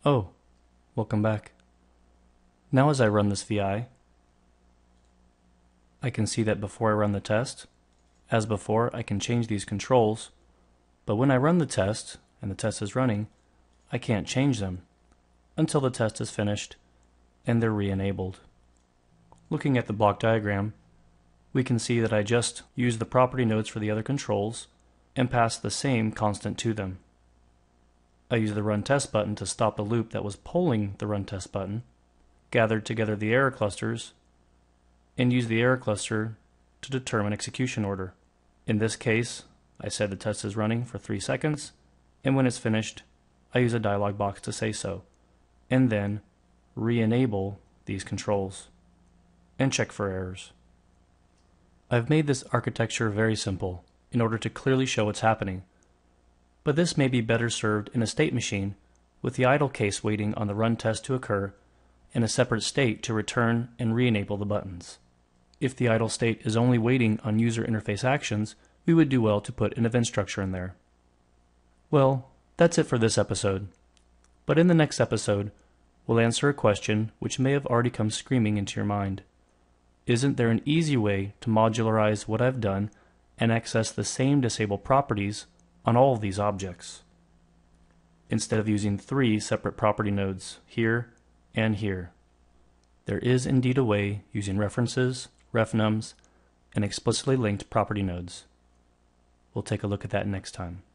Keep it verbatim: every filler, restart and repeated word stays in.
Oh, welcome back. Now as I run this V I, I can see that before I run the test, as before, I can change these controls, but when I run the test, and the test is running, I can't change them until the test is finished and they're re-enabled. Looking at the block diagram, we can see that I just used the property nodes for the other controls and passed the same constant to them. I used the run test button to stop the loop that was polling the run test button, gathered together the error clusters, and used the error cluster to determine execution order. In this case, I said the test is running for three seconds, and when it's finished, I use a dialog box to say so, and then re-enable these controls, and check for errors. I've made this architecture very simple in order to clearly show what's happening, but this may be better served in a state machine with the idle case waiting on the run test to occur and a separate state to return and re-enable the buttons. If the idle state is only waiting on user interface actions, we would do well to put an event structure in there. Well, that's it for this episode. But in the next episode, we'll answer a question which may have already come screaming into your mind. Isn't there an easy way to modularize what I've done and access the same disabled properties on all of these objects, instead of using three separate property nodes here and here? There is indeed a way using references, refnums, and explicitly linked property nodes. We'll take a look at that next time.